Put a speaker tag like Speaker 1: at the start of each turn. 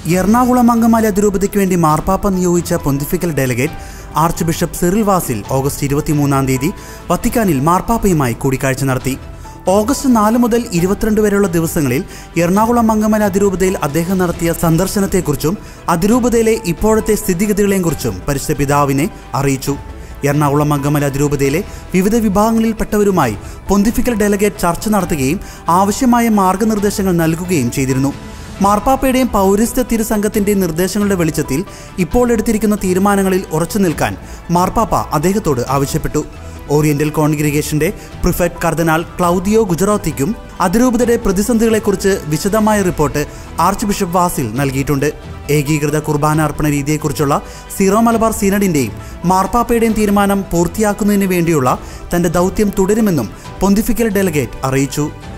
Speaker 1: എറണാകുളം അങ്കമാലി അതിരൂപതയ്ക്ക് വേണ്ടി മാർപ്പാപ്പ നിയോഗിച്ച pontifical delegate archbishop Cyril Vasil August 23-ാം തീയതി വത്തിക്കാനിൽ മാർപ്പാപ്പയുമായി കൂടിക്കാഴ്ച നടത്തി. ഓഗസ്റ്റ് 4 മുതൽ 22 വരെയുള്ള ദിവസങ്ങളിൽ എറണാകുളം അങ്കമാലി അതിരൂപതയിൽ അദ്ദേഹം നടത്തിയ സന്ദർശനത്തെക്കുറിച്ചും അതിരൂപതയിലെ ഇപ്പോഴത്തെ സ്ഥിതിഗതികളെയും കുറിച്ചും പരിശുദ്ധ പിതാവിനെ അറിയിച്ചു. എറണാകുളം അങ്കമാലി അതിരൂപതയിലെ വിവിധ വിഭാഗങ്ങളിൽപ്പെട്ടവരുമായി പൊന്തിഫിക്കൽ ഡെലഗേറ്റ് ചർച്ച നടത്തുകയും ആവശ്യമായ മാർഗനിർദ്ദേശങ്ങൾ നൽകുകയും ചെയ്തിരുന്നു. മാർപ്പാപ്പയുടെയും പൗരസ്ത്യ തിരുസംഘത്തിൻ്റെയും നിർദ്ദേശങ്ങളുടെ വെളിച്ചത്തിൽ ഇപ്പോൾ എടുത്തിരിക്കുന്ന തീരുമാനങ്ങളിൽ ഉറച്ചു നിൽക്കാൻ മാർപ്പാപ്പ അദ്ദേഹത്തോട് ആവശ്യപ്പെട്ടു. ഓറിയന്റൽ കോൺഗ്രിഗേഷന്റെ പ്രിഫെക്ട് കർദിനാൾ ക്ലൗദിയോ ഗുജറാത്തിക്കും അതിരൂപതയുടെ പ്രതിസന്ധികളെക്കുറിച്ച് വിശദമായ റിപ്പോർട്ട് ആർച്ച് ബിഷപ്പ് വാസിൽ നൽകിയിട്ടുണ്ട്. ഏകീകൃത കുർബാന അർപ്പണ രീതിയെക്കുറിച്ചുള്ള സീറോ മലബാർ സിനഡിന്റെയും മാർപ്പാപ്പയുടെയും തീരുമാനം പൂർത്തിയാക്കുന്നതിന് വേണ്ടിയുള്ള തന്റെ ദൗത്യം തുടരുമെന്നും പൊന്തിഫിക്കൽ ഡെലഗേറ്റ് അറിയിച്ചു.